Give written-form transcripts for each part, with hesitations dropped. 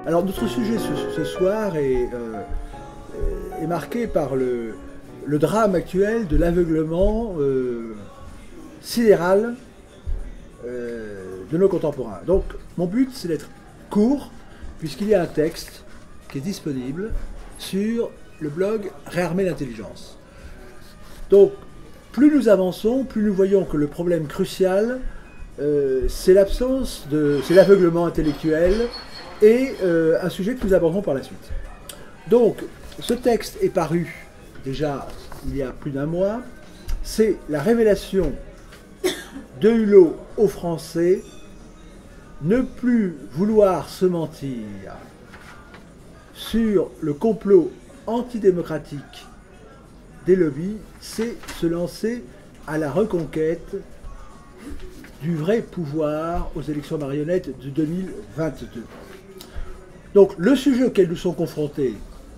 Alors notre sujet ce soir est marqué par le drame actuel de l'aveuglement sidéral de nos contemporains. Donc mon but c'est d'être court, puisqu'il y a un texte qui est disponible sur le blog Réarmer l'intelligence. Donc plus nous avançons, plus nous voyons que le problème crucial c'est l'aveuglement intellectuel et un sujet que nous aborderons par la suite. Donc ce texte est paru déjà il y a plus d'un mois. C'est la révélation de Hulot aux Français: ne plus vouloir se mentir sur le complot antidémocratique des lobbies, c'est se lancer à la reconquête du vrai pouvoir aux élections marionnettes de 2022. Donc le sujet auquel nous sommes confrontés,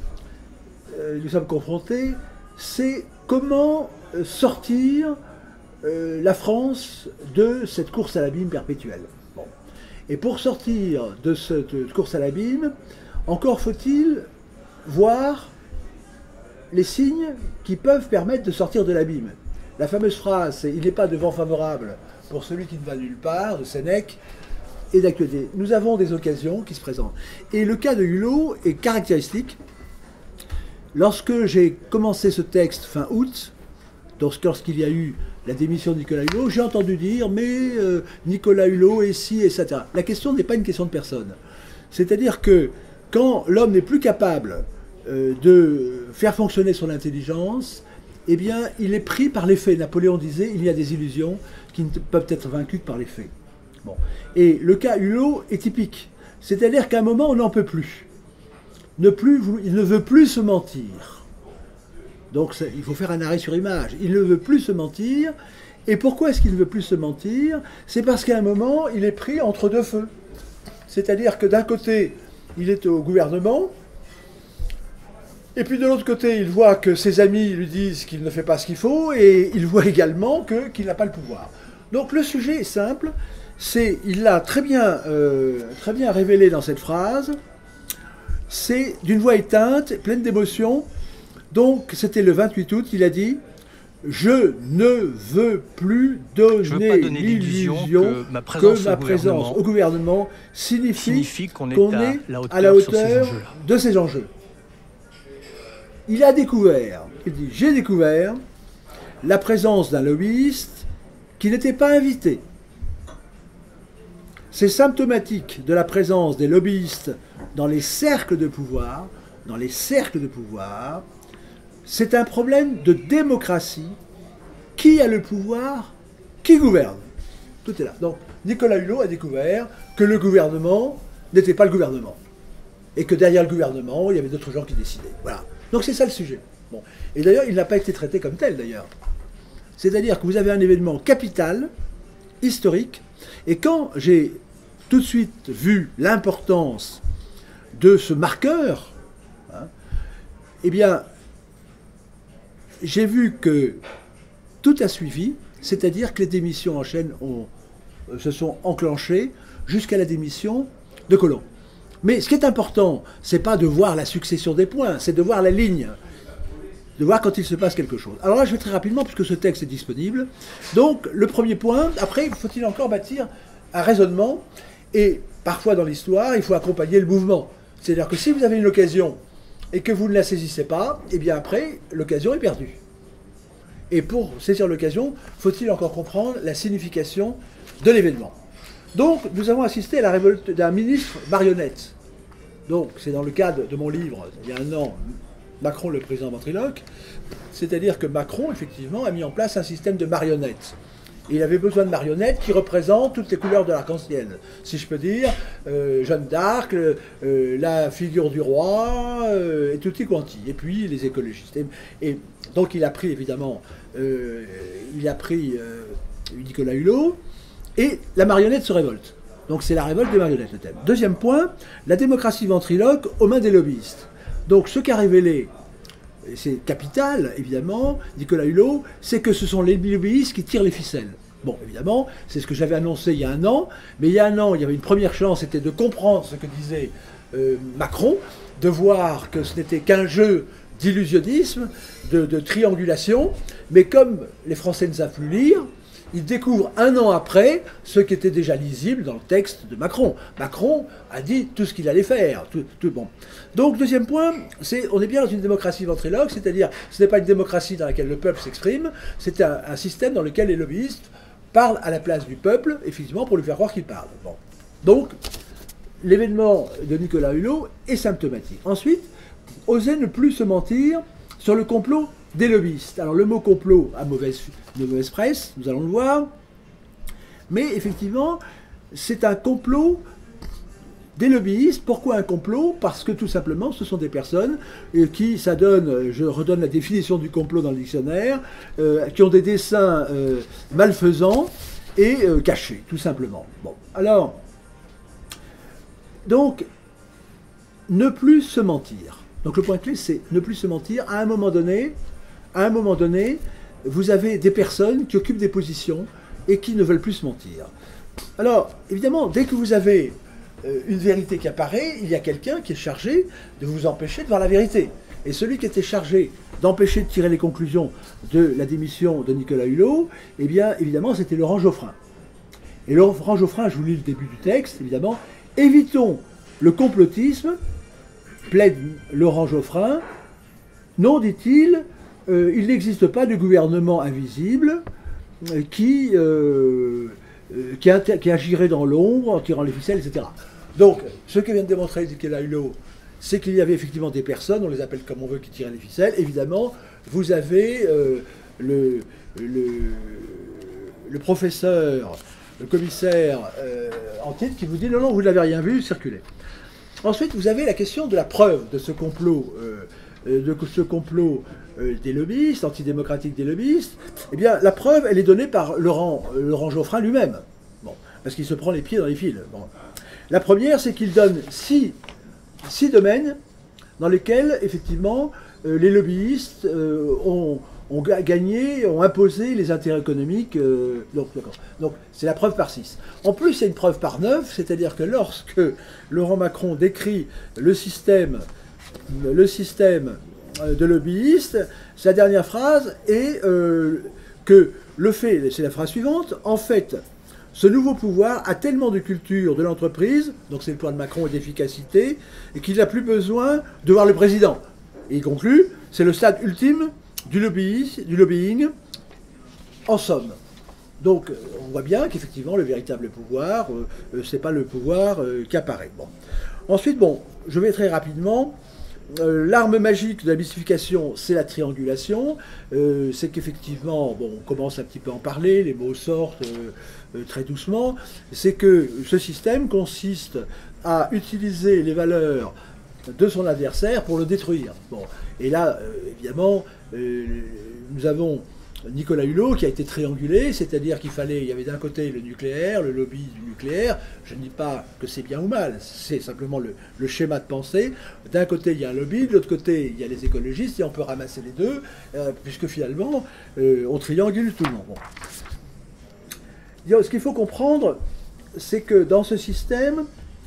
c'est comment sortir la France de cette course à l'abîme perpétuelle. Bon. Et pour sortir de cette course à l'abîme, encore faut-il voir les signes qui peuvent permettre de sortir de l'abîme. La fameuse phrase, c'est « il n'est pas de vent favorable pour celui qui ne va nulle part » de Sénèque et d'actualité. Nous avons des occasions qui se présentent. Et le cas de Hulot est caractéristique. Lorsque j'ai commencé ce texte fin août, lorsqu'il y a eu la démission de Nicolas Hulot, j'ai entendu dire « mais Nicolas Hulot est ci, etc. » La question n'est pas une question de personne. C'est-à-dire que quand l'homme n'est plus capable de faire fonctionner son intelligence, eh bien, il est pris par les faits. Napoléon disait « il y a des illusions qui ne peuvent être vaincues que par les faits ». Bon. Et le cas Hulot est typique. C'est-à-dire qu'à un moment, on n'en peut plus. Il ne veut plus se mentir. Donc il faut faire un arrêt sur image. Il ne veut plus se mentir. Et pourquoi est-ce qu'il ne veut plus se mentir? C'est parce qu'à un moment, il est pris entre deux feux. C'est-à-dire que d'un côté, il est au gouvernement, et puis de l'autre côté, il voit que ses amis lui disent qu'il ne fait pas ce qu'il faut, et il voit également qu'il n'a pas le pouvoir. Donc le sujet est simple, il l'a très bien révélé dans cette phrase, c'est d'une voix éteinte, pleine d'émotion. Donc c'était le 28 août, il a dit « Je ne veux plus donner l'illusion que ma présence au gouvernement signifie qu'on est à la hauteur de ces enjeux. » Il a découvert, il dit « J'ai découvert la présence d'un lobbyiste qui n'était pas invité. C'est symptomatique de la présence des lobbyistes dans les cercles de pouvoir. C'est un problème de démocratie. Qui a le pouvoir? Qui gouverne? Tout est là. Donc Nicolas Hulot a découvert que le gouvernement n'était pas le gouvernement. Et que derrière le gouvernement, il y avait d'autres gens qui décidaient. Voilà. Donc c'est ça le sujet. Bon. Et d'ailleurs, il n'a pas été traité comme tel, d'ailleurs. C'est-à-dire que vous avez un événement capital, historique, et quand j'ai tout de suite vu l'importance de ce marqueur, eh bien, j'ai vu que tout a suivi, c'est-à-dire que les démissions en chaîne se sont enclenchées jusqu'à la démission de Collomb. Mais ce qui est important, c'est pas de voir la succession des points, c'est de voir la ligne, de voir quand il se passe quelque chose. Alors là, je vais très rapidement, puisque ce texte est disponible. Donc, le premier point, après, faut-il encore bâtir un raisonnement, et parfois dans l'histoire, il faut accompagner le mouvement. C'est-à-dire que si vous avez une occasion et que vous ne la saisissez pas, eh bien après, l'occasion est perdue. Et pour saisir l'occasion, faut-il encore comprendre la signification de l'événement. Donc, nous avons assisté à la révolte d'un ministre marionnette. Donc, c'est dans le cadre de mon livre, il y a un an, Macron, le président ventriloque. C'est-à-dire que Macron, effectivement, a mis en place un système de marionnettes. Et il avait besoin de marionnettes qui représentent toutes les couleurs de l'arc-en-ciel. Si je peux dire, Jeanne d'Arc, la figure du roi, et tutti quanti. Et puis, les écologistes. Et donc, il a pris, évidemment, Nicolas Hulot. Et la marionnette se révolte. Donc c'est la révolte des marionnettes, le thème. Deuxième point, la démocratie ventriloque aux mains des lobbyistes. Donc ce qu'a révélé, et c'est capital, évidemment, Nicolas Hulot, c'est que ce sont les lobbyistes qui tirent les ficelles. Bon, évidemment, c'est ce que j'avais annoncé il y a un an, mais il y a un an, il y avait une première chance, c'était de comprendre ce que disait Macron de voir que ce n'était qu'un jeu d'illusionnisme, de triangulation, mais comme les Français ne savent plus lire, ils découvrent un an après ce qui était déjà lisible dans le texte de Macron. Macron a dit tout ce qu'il allait faire. Tout bon. Donc, deuxième point, on est bien dans une démocratie ventriloque, c'est-à-dire ce n'est pas une démocratie dans laquelle le peuple s'exprime, c'est un système dans lequel les lobbyistes parlent à la place du peuple, effectivement, pour lui faire croire qu'il parle. Bon. Donc, l'événement de Nicolas Hulot est symptomatique. Ensuite, oser ne plus se mentir sur le complot des lobbyistes. Alors le mot complot a mauvaise presse, nous allons le voir, mais effectivement, c'est un complot des lobbyistes. Pourquoi un complot? Parce que tout simplement, ce sont des personnes qui, ça donne, je redonne la définition du complot dans le dictionnaire, qui ont des desseins malfaisants et cachés, tout simplement. Bon, alors, donc, ne plus se mentir. Donc le point clé, c'est ne plus se mentir. À un moment donné, vous avez des personnes qui occupent des positions et qui ne veulent plus se mentir. Alors, évidemment, dès que vous avez une vérité qui apparaît, il y a quelqu'un qui est chargé de vous empêcher de voir la vérité. Et celui qui était chargé d'empêcher de tirer les conclusions de la démission de Nicolas Hulot, eh bien, évidemment, c'était Laurent Geoffrin. Et Laurent Geoffrin, je vous lis le début du texte, évidemment, « Évitons le complotisme », plaide Laurent Geoffrin. « Non, dit-il, il n'existe pas de gouvernement invisible qui agirait dans l'ombre en tirant les ficelles, etc. » Donc, ce que vient de démontrer Nicolas Hulot, c'est qu'il y avait effectivement des personnes, on les appelle comme on veut, qui tiraient les ficelles. Évidemment, vous avez le professeur, le commissaire en titre qui vous dit « Non, non, vous ne l'avez rien vu, circulez ». Ensuite, vous avez la question de la preuve de ce complot, des lobbyistes, antidémocratiques des lobbyistes. Eh bien, la preuve, elle est donnée par Laurent Geoffrin lui-même, bon, parce qu'il se prend les pieds dans les fils. Bon. La première, c'est qu'il donne six domaines dans lesquels, effectivement, les lobbyistes ont gagné, ont imposé les intérêts économiques. Donc c'est la preuve par 6. En plus, c'est une preuve par 9, c'est-à-dire que lorsque Laurent Macron décrit le système de lobbyistes, sa dernière phrase est que le fait, c'est la phrase suivante, en fait, ce nouveau pouvoir a tellement de culture de l'entreprise, donc c'est le point de Macron et d'efficacité, et qu'il n'a plus besoin de voir le président. Et il conclut, c'est le stade ultime du lobbying, en somme. Donc, on voit bien qu'effectivement, le véritable pouvoir, ce n'est pas le pouvoir qui apparaît. Bon. Ensuite, bon, je vais très rapidement. L'arme magique de la mystification, c'est la triangulation. C'est qu'effectivement, bon, on commence un petit peu à en parler, les mots sortent très doucement. C'est que ce système consiste à utiliser les valeurs de son adversaire pour le détruire. Bon. Et là, évidemment, nous avons Nicolas Hulot qui a été triangulé, c'est-à-dire il y avait d'un côté le nucléaire, le lobby du nucléaire. Je ne dis pas que c'est bien ou mal, c'est simplement le schéma de pensée. D'un côté, il y a un lobby, de l'autre côté, il y a les écologistes, et on peut ramasser les deux, puisque finalement, on triangule tout le monde. Bon. Ce qu'il faut comprendre, c'est que dans ce système,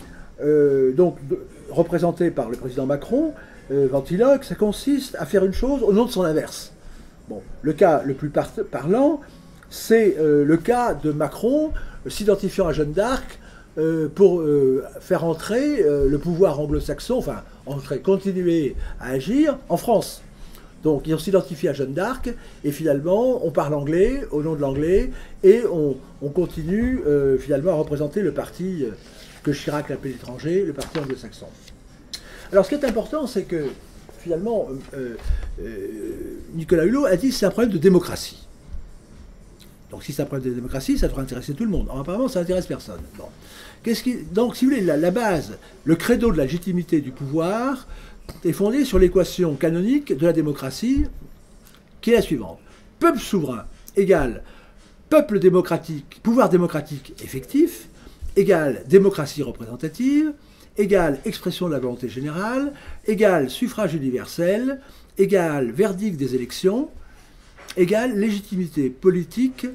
représenté par le président Macron, ventriloque, ça consiste à faire une chose au nom de son inverse. Bon, le cas le plus parlant, c'est le cas de Macron s'identifiant à Jeanne d'Arc pour faire entrer le pouvoir anglo-saxon, enfin, continuer à agir en France. Donc, ils s'identifient à Jeanne d'Arc, et finalement, on parle anglais, au nom de l'anglais, et on continue finalement à représenter le parti que Chirac appelait l'étranger, le parti anglo-saxon. Alors, ce qui est important, c'est que, finalement, Nicolas Hulot a dit que c'est un problème de démocratie. Donc, si c'est un problème de démocratie, ça devrait intéresser tout le monde. Alors, apparemment, ça n'intéresse personne. Bon. Donc, si vous voulez, la base, le credo de la légitimité du pouvoir est fondé sur l'équation canonique de la démocratie, qui est la suivante. Peuple souverain égale peuple démocratique, pouvoir démocratique effectif, égale démocratie représentative, égale expression de la volonté générale, égale suffrage universel, égale verdict des élections, égale légitimité politique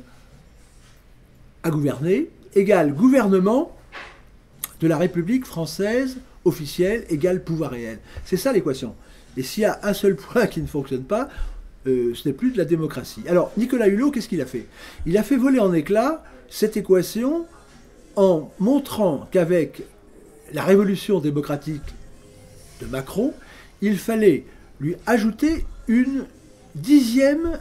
à gouverner, égale gouvernement de la République française officiel égale pouvoir réel. C'est ça l'équation. Et s'il y a un seul point qui ne fonctionne pas, ce n'est plus de la démocratie. Alors, Nicolas Hulot, qu'est-ce qu'il a fait? Il a fait voler en éclats cette équation en montrant qu'avec la révolution démocratique de Macron, il fallait lui ajouter un dixième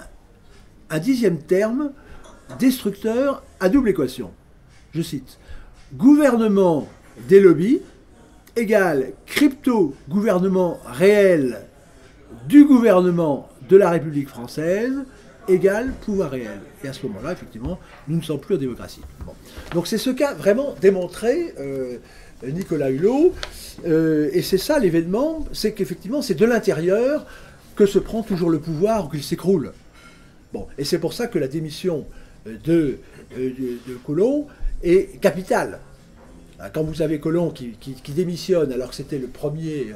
terme destructeur à double équation. Je cite, gouvernement des lobbies égale crypto-gouvernement réel du gouvernement de la République française égale pouvoir réel. Et à ce moment-là, effectivement, nous ne sommes plus en démocratie. Bon. Donc c'est ce qu'a vraiment démontré Nicolas Hulot, et c'est ça l'événement, c'est qu'effectivement c'est de l'intérieur que se prend toujours le pouvoir ou qu'il s'écroule. Bon. Et c'est pour ça que la démission de Collomb est capitale. Quand vous avez Collomb qui démissionne, alors que c'était le premier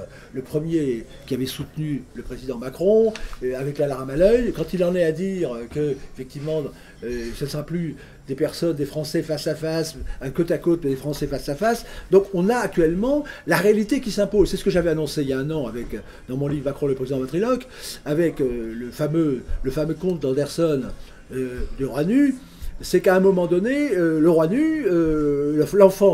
qui avait soutenu le président Macron, avec la larme à l'œil, quand il en est à dire que, effectivement, ce ne sera plus des personnes, des Français face à face, un côte à côte, mais des Français face à face. Donc on a actuellement la réalité qui s'impose. C'est ce que j'avais annoncé il y a un an dans mon livre Macron, le président ventriloque, avec le fameux conte d'Anderson du roi nu. C'est qu'à un moment donné, le roi nu, l'enfant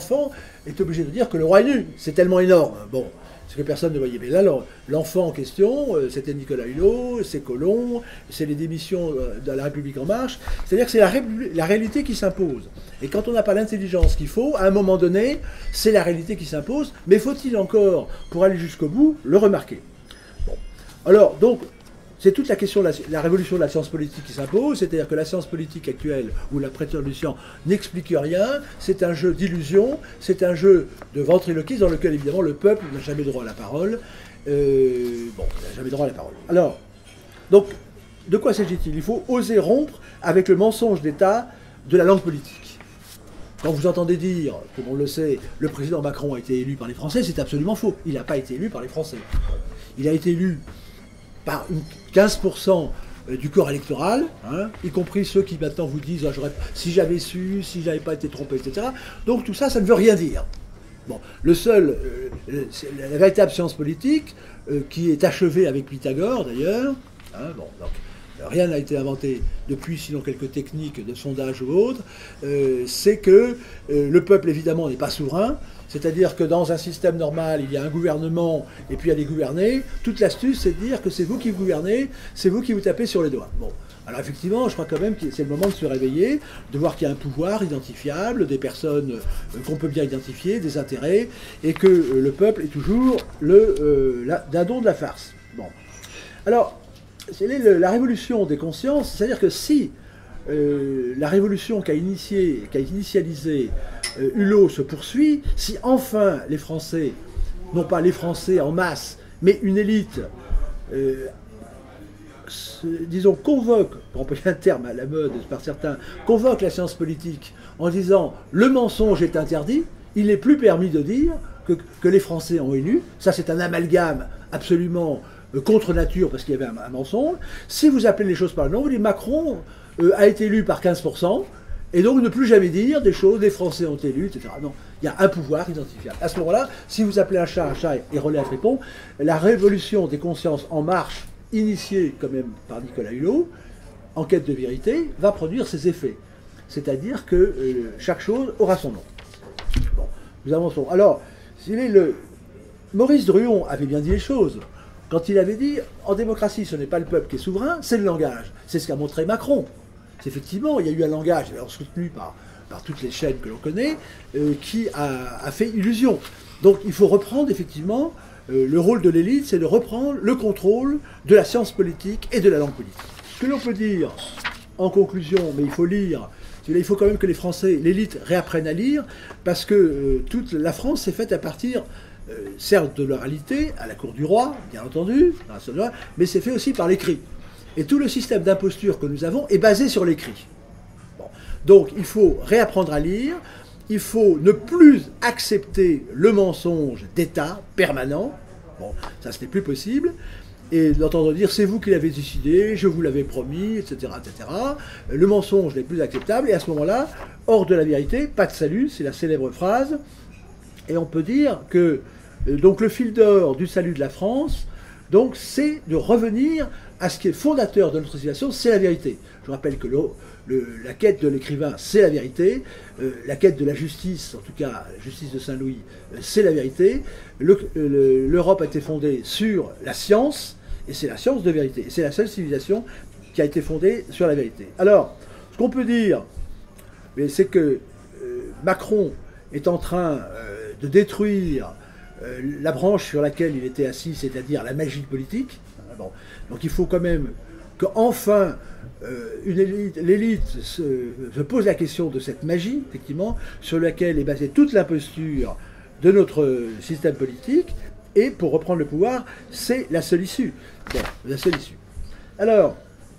est obligé de dire que le roi est nu. C'est tellement énorme. Bon, c'est que personne ne voyait. Mais là, l'enfant en question, c'était Nicolas Hulot, c'est Collomb, c'est les démissions de la République En Marche. C'est-à-dire que c'est la réalité qui s'impose. Et quand on n'a pas l'intelligence qu'il faut, à un moment donné, c'est la réalité qui s'impose. Mais faut-il encore, pour aller jusqu'au bout, le remarquer? Bon. Alors, donc, c'est toute la question de la révolution de la science politique qui s'impose, c'est-à-dire que la science politique actuelle, ou la prétention du science, n'explique rien, c'est un jeu d'illusion, c'est un jeu de ventriloquisme dans lequel, évidemment, le peuple n'a jamais droit à la parole. Il n'a jamais droit à la parole. Alors, donc, de quoi s'agit-il? Il faut oser rompre avec le mensonge d'État de la langue politique. Quand vous entendez dire, comme on le sait, le président Macron a été élu par les Français, c'est absolument faux. Il n'a pas été élu par les Français. Il a été élu par 15% du corps électoral, hein, y compris ceux qui maintenant vous disent si j'avais su, si j'avais pas été trompé, etc. Donc tout ça, ça ne veut rien dire. Bon, la véritable science politique, qui est achevée avec Pythagore d'ailleurs, hein, bon, donc rien n'a été inventé depuis, sinon quelques techniques de sondage ou autres, c'est que le peuple évidemment n'est pas souverain. C'est-à-dire que dans un système normal, il y a un gouvernement et puis il y a des gouvernés. Toute l'astuce, c'est de dire que c'est vous qui gouvernez, c'est vous qui vous tapez sur les doigts. Bon. Alors effectivement, je crois quand même que c'est le moment de se réveiller, de voir qu'il y a un pouvoir identifiable, des personnes qu'on peut bien identifier, des intérêts, et que le peuple est toujours le dindon de la farce. Bon. Alors, c'est la révolution des consciences, c'est-à-dire que si la révolution qu'a initialisée Hulot se poursuit, si enfin les Français, non pas les Français en masse, mais une élite, disons, convoque, pour employer un terme à la mode par certains, convoque la science politique en disant le mensonge est interdit, il n'est plus permis de dire que les Français ont élu, ça c'est un amalgame absolument contre nature parce qu'il y avait un mensonge. Si vous appelez les choses par le nom, vous dites Macron a été élu par 15%, et donc ne plus jamais dire des choses, les Français ont élu, etc. Non, il y a un pouvoir identifiable. À ce moment-là, si vous appelez un chat et relais à fripon, la révolution des consciences en marche, initiée quand même par Nicolas Hulot, en quête de vérité, va produire ses effets. C'est-à-dire que chaque chose aura son nom. Bon, nous avançons. Alors, Maurice Druon avait bien dit les choses. Quand il avait dit, en démocratie, ce n'est pas le peuple qui est souverain, c'est le langage. C'est ce qu'a montré Macron. Effectivement, il y a eu un langage, alors soutenu par toutes les chaînes que l'on connaît, qui a fait illusion. Donc il faut reprendre effectivement, le rôle de l'élite, c'est de reprendre le contrôle de la science politique et de la langue politique. Ce que l'on peut dire en conclusion, mais il faut lire, il faut quand même que les Français, l'élite, réapprennent à lire, parce que toute la France s'est faite à partir, certes de l'oralité, à la cour du roi, bien entendu, mais c'est fait aussi par l'écrit. Et tout le système d'imposture que nous avons est basé sur l'écrit. Bon. Donc il faut réapprendre à lire, il faut ne plus accepter le mensonge d'État permanent, bon, ça ce n'est plus possible, et d'entendre dire c'est vous qui l'avez décidé, je vous l'avais promis, etc., etc. Le mensonge n'est plus acceptable, et à ce moment-là, hors de la vérité, pas de salut, c'est la célèbre phrase, Et on peut dire que donc le fil d'or du salut de la France, donc c'est de revenir à ce qui est fondateur de notre civilisation, c'est la vérité. Je rappelle que la quête de l'écrivain, c'est la vérité. La quête de la justice, en tout cas la justice de Saint-Louis, c'est la vérité. L'Europe a été fondée sur la science, et c'est la science de vérité. Et c'est la seule civilisation qui a été fondée sur la vérité. Alors, ce qu'on peut dire, c'est que Macron est en train de détruire la branche sur laquelle il était assis, c'est-à-dire la magie politique. Bon. Donc il faut quand même qu'enfin l'élite se pose la question de cette magie, effectivement, sur laquelle est basée toute l'imposture de notre système politique, et pour reprendre le pouvoir, c'est la seule issue. Bon, la seule issue. Alors,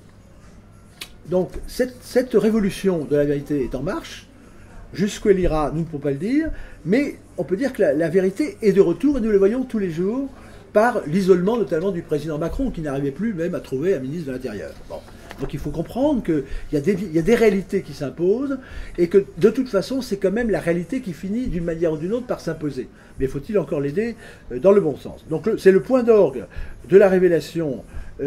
donc, cette révolution de la vérité est en marche. Jusqu'où elle ira, nous ne pouvons pas le dire, mais on peut dire que la vérité est de retour, et nous le voyons tous les jours, par l'isolement notamment du président Macron, qui n'arrivait plus même à trouver un ministre de l'Intérieur. Bon. Donc il faut comprendre qu'il y a des réalités qui s'imposent, et que de toute façon, c'est quand même la réalité qui finit d'une manière ou d'une autre par s'imposer. Mais faut-il encore l'aider dans le bon sens? Donc c'est le point d'orgue de la révélation,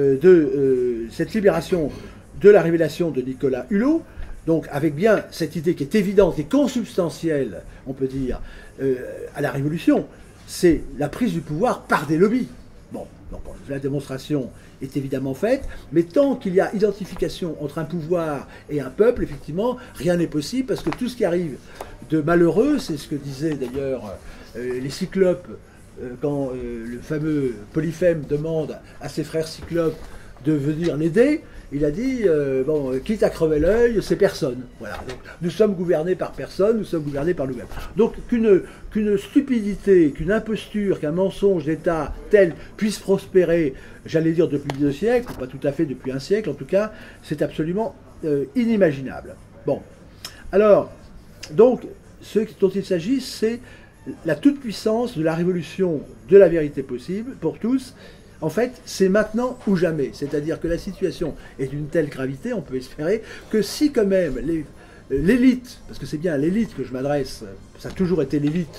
de cette libération, de la révélation de Nicolas Hulot, donc avec bien cette idée qui est évidente et consubstantielle, on peut dire, à la Révolution, c'est la prise du pouvoir par des lobbies. Bon, donc la démonstration est évidemment faite, mais tant qu'il y a identification entre un pouvoir et un peuple, effectivement, rien n'est possible, parce que tout ce qui arrive de malheureux, c'est ce que disaient d'ailleurs les cyclopes, quand le fameux Polyphème demande à ses frères cyclopes de venir l'aider, il a dit, bon, quitte à crever l'œil, c'est personne. Voilà. Donc, nous sommes gouvernés par personne, nous sommes gouvernés par nous-mêmes. Donc qu'une stupidité, qu'une imposture, qu'un mensonge d'État tel puisse prospérer, j'allais dire depuis 2 siècles, ou pas tout à fait depuis 1 siècle en tout cas, c'est absolument inimaginable. Bon. Alors, donc, ce dont il s'agit, c'est la toute-puissance de la révolution de la vérité possible pour tous. En fait, c'est maintenant ou jamais. C'est-à-dire que la situation est d'une telle gravité, on peut espérer, que si quand même l'élite, parce que c'est bien à l'élite que je m'adresse, ça a toujours été l'élite,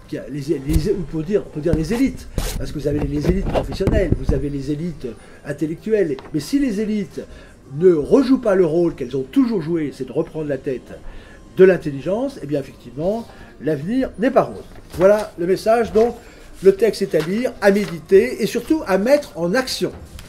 pour dire les élites, parce que vous avez les élites professionnelles, vous avez les élites intellectuelles, mais si les élites ne rejouent pas le rôle qu'elles ont toujours joué, c'est de reprendre la tête de l'intelligence, eh bien effectivement, l'avenir n'est pas rose. Voilà le message, donc. Le texte est à lire, à méditer et surtout à mettre en action.